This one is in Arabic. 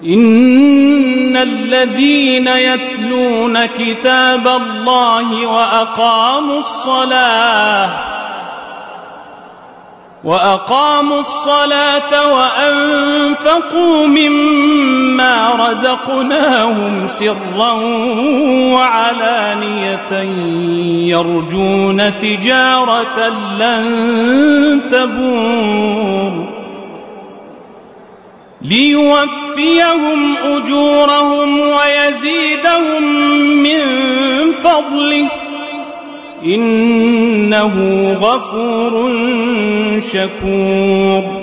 إن الذين يتلون كتاب الله وأقاموا الصلاة وأنفقوا مما رزقناهم سرا وعلانية يرجون تجارة لن تبور ليوفيهم أجورهم ويزيدهم من فضله إنه غفور شكور